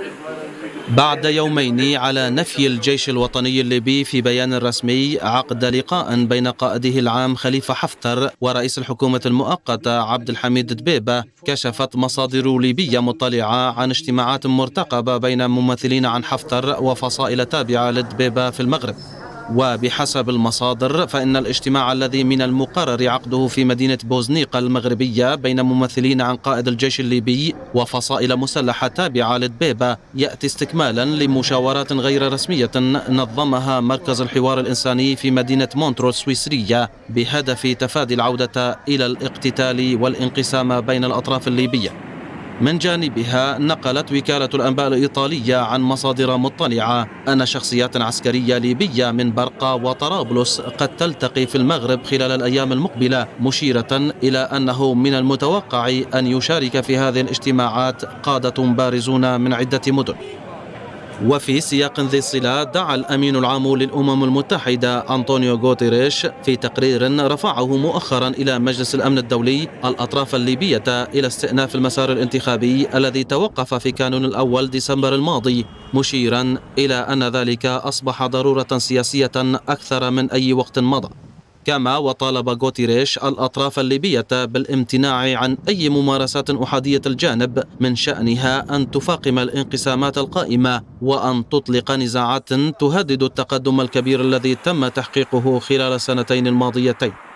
بعد يومين على نفي الجيش الوطني الليبي في بيان رسمي عقد لقاء بين قائده العام خليفة حفتر ورئيس الحكومة المؤقتة عبد الحميد دبيبة، كشفت مصادر ليبية مطلعة عن اجتماعات مرتقبة بين ممثلين عن حفتر وفصائل تابعة لدبيبة في المغرب. وبحسب المصادر فإن الاجتماع الذي من المقرر عقده في مدينة بوزنيق المغربية بين ممثلين عن قائد الجيش الليبي وفصائل مسلحة تابعة لدبيبة يأتي استكمالا لمشاورات غير رسمية نظمها مركز الحوار الإنساني في مدينة مونترو السويسرية بهدف تفادي العودة إلى الاقتتال والانقسام بين الأطراف الليبية. من جانبها نقلت وكالة الأنباء الإيطالية عن مصادر مطلعة أن شخصيات عسكرية ليبية من برقة وطرابلس قد تلتقي في المغرب خلال الأيام المقبلة، مشيرة إلى أنه من المتوقع أن يشارك في هذه الاجتماعات قادة بارزون من عدة مدن. وفي سياق ذي الصلة دعا الأمين العام للأمم المتحدة أنطونيو غوتيريش في تقرير رفعه مؤخرا إلى مجلس الأمن الدولي الأطراف الليبية إلى استئناف المسار الانتخابي الذي توقف في كانون الأول ديسمبر الماضي، مشيرا إلى أن ذلك أصبح ضرورة سياسية أكثر من أي وقت مضى. كما وطالب غوتيريش الأطراف الليبية بالامتناع عن أي ممارسات أحادية الجانب من شأنها أن تفاقم الانقسامات القائمة وأن تطلق نزاعات تهدد التقدم الكبير الذي تم تحقيقه خلال السنتين الماضيتين.